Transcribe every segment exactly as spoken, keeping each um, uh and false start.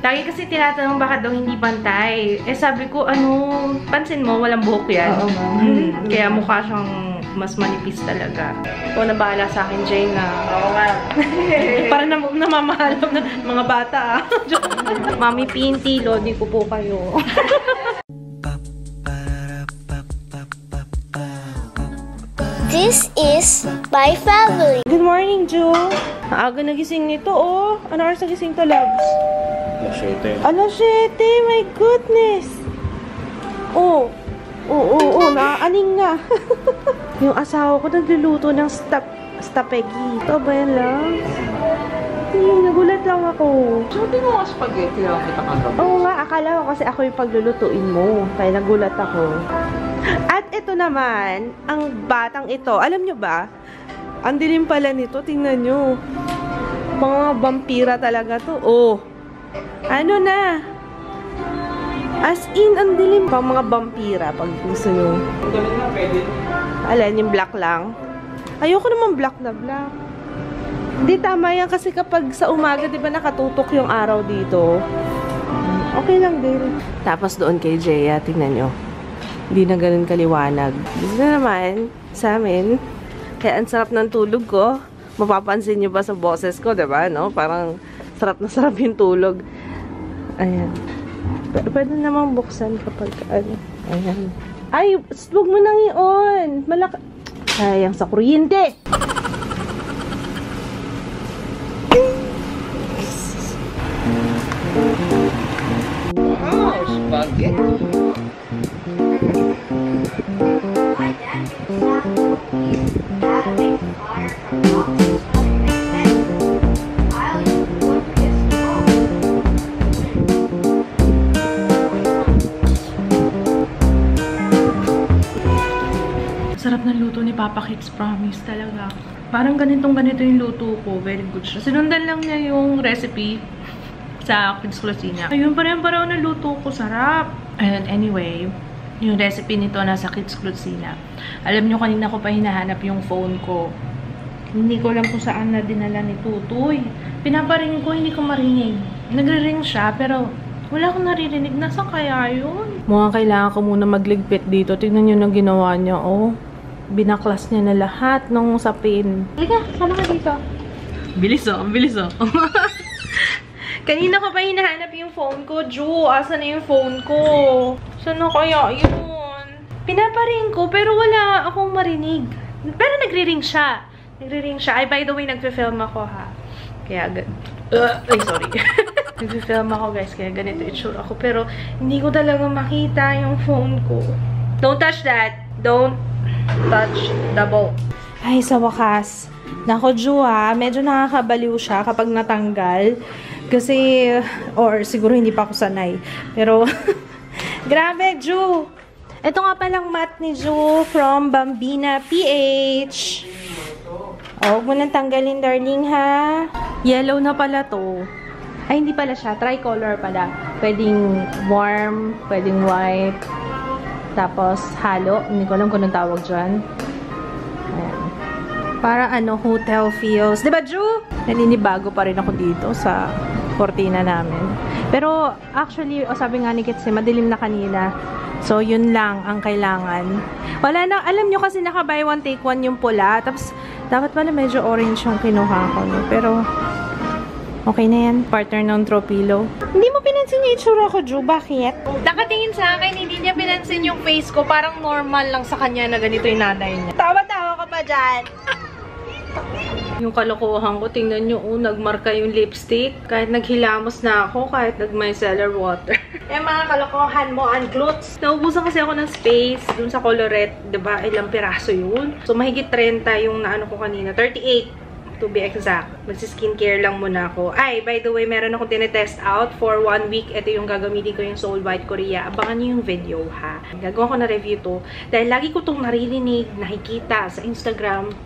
Lagi kasi tinatanong bakit daw hindi pantay. Eh sabi ko, ano, pansin mo, walang buhok yan. Oo, mm, Kaya mukha siyang mas manipis talaga. Ikaw na bahala sa akin, Jane, na. Oo nga. Para na namamahalap na mga bata, ah. Mami Pinty, lodi ko po kayo. This is my family. Good morning, Ju. Aga nagising nito, oh. Ano oras nagising to, loves? alas siyete. alas siyete, my goodness. Oh, oo, oo, oo, naaaning nga. Yung asawa ko nagluluto ng stap, stapegi. Ito ba yan, loves? Hmm, nagulat lang ako. Sabi mo nga spaghetti lang kita kagabi. Oo nga, akala ko kasi ako yung paglulutuin mo. Kaya nagulat ako. At ito naman, ang batang ito, alam nyo ba? Ang dilim pala nito, tingnan nyo. Mga vampira talaga to. Oh, ano na? As in, ang dilim pa mga vampira pag gusto nyo. Ang galing na, pwede. Alin, yung black lang? Ayoko naman black na black. Hindi, tama yan kasi kapag sa umaga, di ba nakatutok yung araw dito? Okay lang din. Tapos doon kay Jaya, tingnan nyo. Hindi na ganun kaliwanag. Dito na naman, sa amin. Kaya ang sarap ng tulog ko. Mapapansin nyo ba sa boses ko, diba? No? Parang sarap na sarap yung tulog. Ayan. P pwede namang buksan kapag ano. Ayan. Ay, huwag mo nang i-on. Malaka... Sayang sa kuryente. Wow, spaghetti. Sarap ng luto ni Papa Kits, promise talaga. Parang ganitong ganito yung luto ko. Very good siya. Sinundan lang niya yung recipe sa Kids Cuisina. Ayun, parang-parang na luto ko. Sarap. And anyway, yung recipe nito nasa Kids Cuisina. Alam nyo, kanina ko pa hinahanap yung phone ko. Hindi ko alam kung saan na dinala ni Tutoy. Pinaparing ko, hindi ko marinig. Nagre-ring siya, pero wala akong naririnig. Nasaan kaya yun? Mukhang kailangan ko muna magligpit dito. Tingnan nyo na ginawa niya, oh. Binaklas niya na lahat ng sapin. Halika, sama ka dito. Bilis, oh. Bilis, oh. Kanina ko pa hinahanap yung phone ko, Ju. Asa na yung phone ko? Saan na kaya yun? Pinaparing ko, pero wala akong marinig. Pero nagre-ring siya. Nagre-ring siya. Ay, by the way, nagpe-film ako, ha? Kaya, uh, ay, sorry. Nagpe-film ako, guys. Kaya ganito itsura ako. Pero, hindi ko talaga makita yung phone ko. Don't touch that. Don't touch the ball. Ay, sa wakas. Nako, Ju, ha? Medyo nakakabaliw siya kapag natanggal. Kasi, or siguro hindi pa ako sanay. Pero, grabe, Ju. Ito nga palang mat ni Ju from Bambina P H. Oh, huwag mo nang tanggalin, darling, ha? Yellow na pala to. Ay, hindi pala siya. Tricolor pala. Pwedeng warm, pwedeng white. Tapos, halo. Hindi ko alam kung anong tawag dyan. Ayan. Para ano, hotel feels. Diba, Ju? Naninibago pa rin ako dito sa kortina namin. Pero, actually, oh, sabi nga ni Kitsi, madilim na kanina. So, yun lang ang kailangan. Wala na, alam nyo kasi naka-buy one, take one yung pula. Tapos, dapat pala medyo orange yung kinuha ko. No? Pero, okay na yan. Partner ng Tropilo. Hindi mo pinansin yung itsura ko, Ju. Bakit? Nakatingin sa akin, hindi niya pinansin yung face ko. Parang normal lang sa kanya na ganito yung nanay niya. Tawa-tawa ka pa dyan. Yung kalokohan ko, tingnan nyo, oh, nagmarka yung lipstick. Kahit naghilamos na ako, kahit nag-micellar water. Eh, mga kalokohan mo, unglutes. Naubusan kasi ako ng space dun sa colorette. Diba? Ilang piraso yun. So, mahigit thirty yung naano ko kanina. thirty-eight to be exact. Magsi-skincare lang muna ako. Ay, by the way, meron akong tinetest out for one week. Ito yung gagamitin ko yung Soul White Korea. Abangan nyo yung video, ha? Gagawa ko na review to. Dahil lagi ko itong naririnig, nakikita sa Instagram.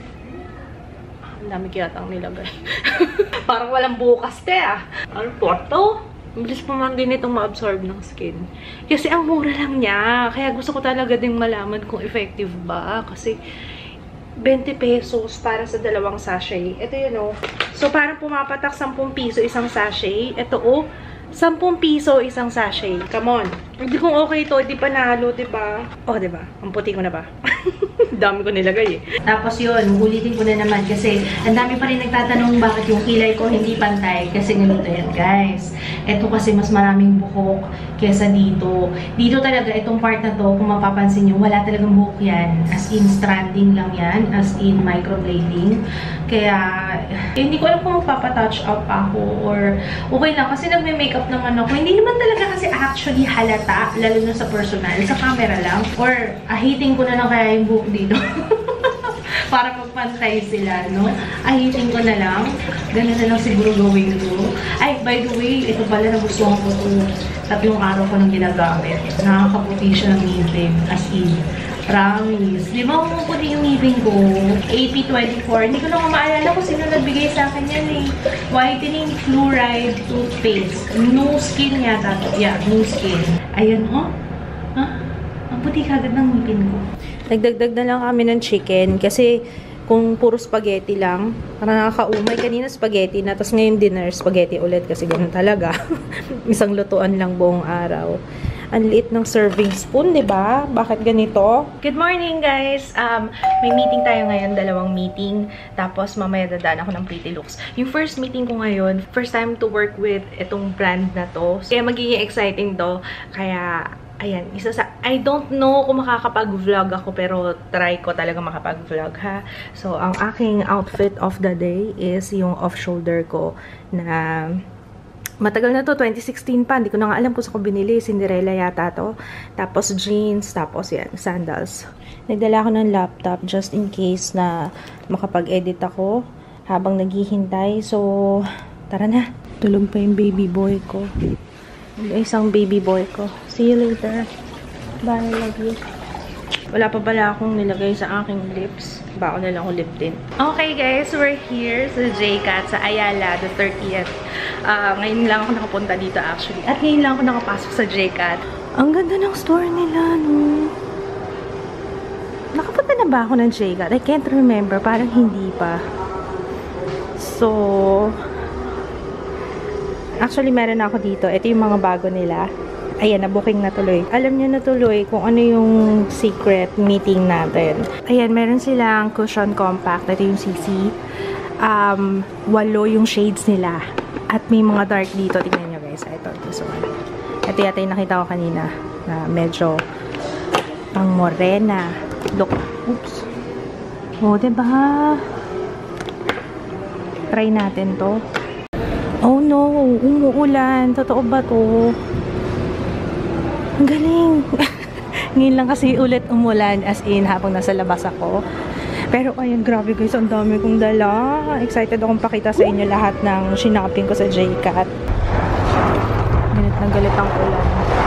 Ang dami kiyatang nilagay. Parang walang bukas, te, ah. Ano po ito? Bilis pa man din itong ma-absorb ng skin. Kasi ang mura lang niya. Kaya gusto ko talaga ding malaman kung effective ba. Kasi twenty pesos para sa dalawang sachet. Ito yun, oh. So, parang pumapatak ten piso isang sachet. Ito, oh. sampung piso isang sachet. Come on. Hindi kung okay to, di pa nalo, di ba? Oh, di ba? Ang puti ko na ba? Dami ko nilagay eh. Tapos yun, ulitin ko na naman kasi ang dami pa rin nagtatanong bakit yung kilay ko hindi pantay kasi niluto yan, guys. Ito kasi mas maraming buhok kesa dito. Dito talaga, itong part na to, kung mapapansin nyo, wala talagang buhok yan. As in, stranding lang yan. As in, microblading. Kaya, eh, hindi ko alam kung magpapatouch up ako or okay lang. Kasi nagme-makeup naman ako. Hindi naman talaga kasi actually halata, lalo na sa personal. Sa camera lang. Or, ahiting ko na lang kaya yung buhok dito. Para magpantay sila, no? Ahitin ko na lang. Ganun na lang siguro gawin ko. Ay, by the way, ito pala nagustuhan ko ito. Tatlong araw ko nang ginagamit. Nakakaputi siya ng ngipin. As in. Promise. Di ba kung puti yung ngipin ko? A P twenty-four. Hindi ko na maalala kung sino nagbigay sa akin yan eh. Whitening Fluoride Toothpaste. No Skin yata to. Yeah, No Skin. Ayan, oh. Ha? Ang puti kagad ng ngipin ko. Nagdagdag na lang kami ng chicken kasi kung puro spaghetti lang, parang nakakaumay. Kanina spaghetti na, tapos ngayon dinner, spaghetti ulit kasi ganun talaga. Isang lutuan lang buong araw. Ang liit ng serving spoon, di ba? Bakit ganito? Good morning, guys! Um, may meeting tayo ngayon, dalawang meeting. Tapos mamaya dadaan ako ng Pretty Looks. Yung first meeting ko ngayon, first time to work with itong brand na to. Kaya magiging exciting to. Kaya ayan, isa sa, I don't know kung makakapag-vlog ako, pero try ko talaga makapag-vlog, ha? So, ang aking outfit of the day is yung off-shoulder ko na matagal na to, twenty sixteen pa. Hindi ko na nga alam kung saan ko binili. Cinderella yata to. Tapos jeans, tapos yan, sandals. Nagdala ako ng laptop just in case na makapag-edit ako habang naghihintay. So, tara na. Tulog pa yung baby boy ko. Isang baby boy ko. See you later. Bye, love you. Wala pa pala akong nilagay sa aking lips. Bako na lang akong lip tint. Okay guys, we're here sa J CAT, sa Ayala, the thirtieth. Uh, ngayon lang ako nakapunta dito actually. At ngayon lang ako nakapasok sa J CAT. Ang ganda ng store nila, no? Nakapunta na ba ako ng J CAT? I can't remember. Parang hindi pa. So, actually, meron ako dito. Ito yung mga bago nila. Ayan, na-booking na tuloy. Alam niyo na tuloy kung ano yung secret meeting natin. Ayan, meron silang cushion compact. Ito yung C C. Um, walo yung shades nila. At may mga dark dito. Tingnan nyo guys. Ito, this one. Ito yata yung nakita ko kanina. Na medyo pang morena. Look. Oops. O, diba? Try natin to. Oh no, umuulan. Totoo ba to? Ang galing. Ngayon lang kasi ulit umulan as in habang nasa labas ako. Pero ayun, grabe guys, ang dami kong dala. Excited akong pakita sa inyo lahat ng shinoping ko sa J CAT. Galit na galit ang ulan.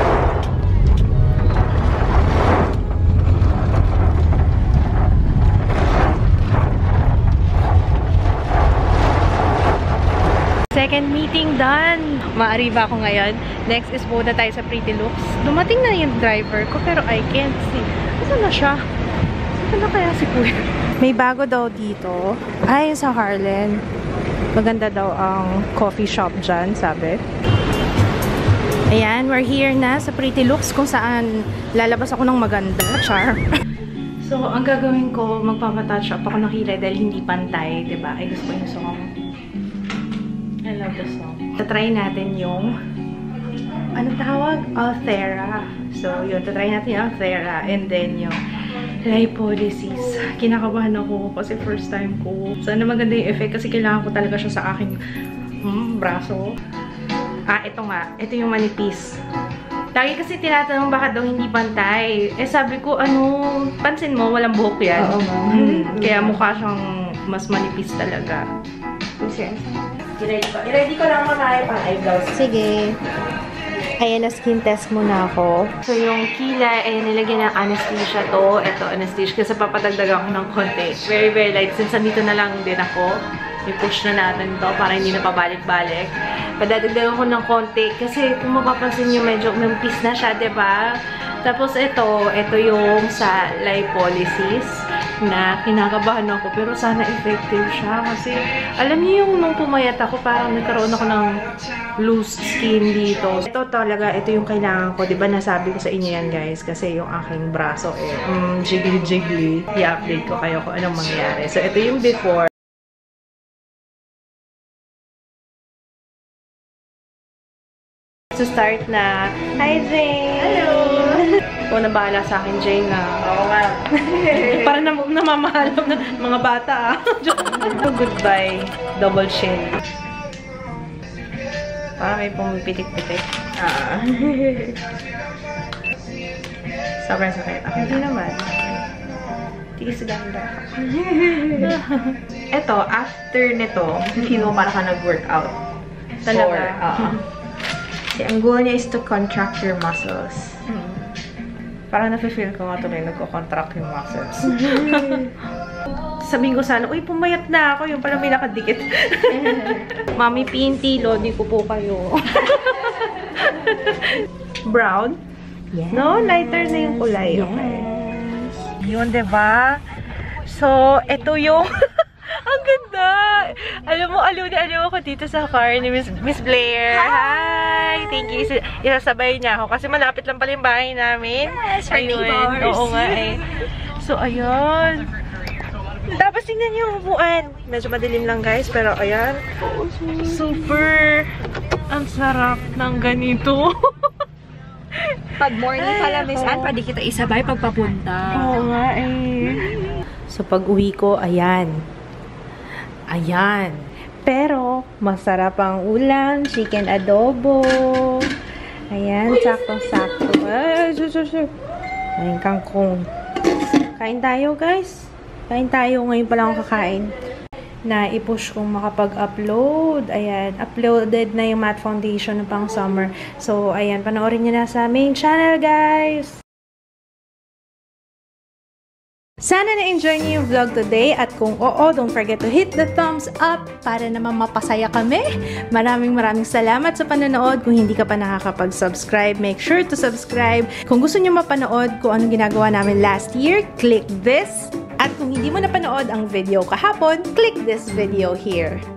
Second meeting done. Maari ba ako ngayon? Next is punta tayo sa Pretty Looks. Dumating na yung driver ko pero I can't see. Saan na siya? Saan na kaya si Kuya? May bago daw dito. Ay, sa Harlan. Maganda daw ang coffee shop dyan, sabi. Ayan, we're here na sa Pretty Looks kung saan lalabas ako ng maganda. Char. So, ang gagawin ko, magpapatouch up ako ng kilay dahil hindi pantay, diba? Ay, gusto ko yung song. I love the song. Tatry natin yung ano tawag? Althera. So, yun. Tatry natin yung Althera. And then yung lipolysis. Kinakabahan ako kasi first time ko. Sana maganda yung effect kasi kailangan ko talaga siya sa aking hmm, braso. Ah, ito nga. Ito yung manipis. Lagi kasi tinatanong bakit daw hindi pantay. Eh, sabi ko, ano, pansin mo, walang buhok yan. Oo, mm, kaya mukha siyang mas manipis talaga. Kasi, I-ready ko. I-ready ko lang muna pang eyebrows. Sige. Ayan, na skin test muna ako. So, yung kilay, ayan, nilagyan ng anesthesia to. Ito, anesthesia. Kasi papadagdag ako ng konti. Very, very light. Since nandito na lang din ako, i-push na natin to para hindi na pabalik-balik. Padadagdag ako ng konti. Kasi kung mapapansin nyo, medyo mampis na siya, diba? Tapos ito, ito yung sa lipolysis. na kinakabahan ako. Pero sana effective siya. Kasi, alam niyo yung nung pumayat ako, parang nagkaroon ako ng loose skin dito. Ito talaga, ito yung kailangan ko. Diba nasabi ko sa inyo yan, guys? Kasi yung aking braso, eh, mm, jiggly-jiggly. I-update ko kayo kung anong mangyari. So, ito yung before. To start na, hi Jane! Hello! Ikaw na bahala sa akin, Jane, na. Oo nga. Para na namamahalam na mga bata, ah. Goodbye, double chin. Para may pumipitik-pitik. Ah. Sobrang sakit. Ako hindi naman. Tiis ganda. Eto, after nito, feel mo para ka nag-workout. Talaga? Oo. Ang goal niya is to contract your muscles. Hmm. Parang nafe-feel ko nga tuloy nagko-contract yung muscles. Sabihin ko sana, uy, pumayat na ako. Yung pala may nakadikit. Mami Pinty, lodi ko po kayo. Brown? Yes. No? Lighter na yung kulay. Yes. Okay. Yun, diba? So, ito yung... Ang ganda! Alam mo, aliw na aliw ako dito sa car ni Miss, Miss Blair. Hi! Thank you. Isasabay niya ako kasi malapit lang pala yung bahay namin. Yes, our neighbors. Oo nga eh. So, ayun. Tapos tingnan niyo yung upuan. Medyo madilim lang guys, pero ayan. Super! Ang sarap ng ganito. Pag morning pala, Miss Ann, pwede kita isabay pagpapunta. Oo nga eh. So, pag uwi ko, ayan. Ayan. Pero, masarap ang ulam. Chicken adobo. Ayan, saktong-sakto. Ay, sususu. Ayan, kangkong. Kain tayo, guys. Kain tayo. Ngayon pa lang ako kakain. Na i-push kong makapag-upload. Ayan, uploaded na yung matte foundation ng pang summer. So, ayan, panoorin nyo na sa main channel, guys. Sana na-enjoy niyo yung vlog today at kung oo, don't forget to hit the thumbs up para naman mapasaya kami. Maraming maraming salamat sa panonood. Kung hindi ka pa nakakapag-subscribe, make sure to subscribe. Kung gusto niyo mapanood kung anong ginagawa namin last year, click this. At kung hindi mo napanood ang video kahapon, click this video here.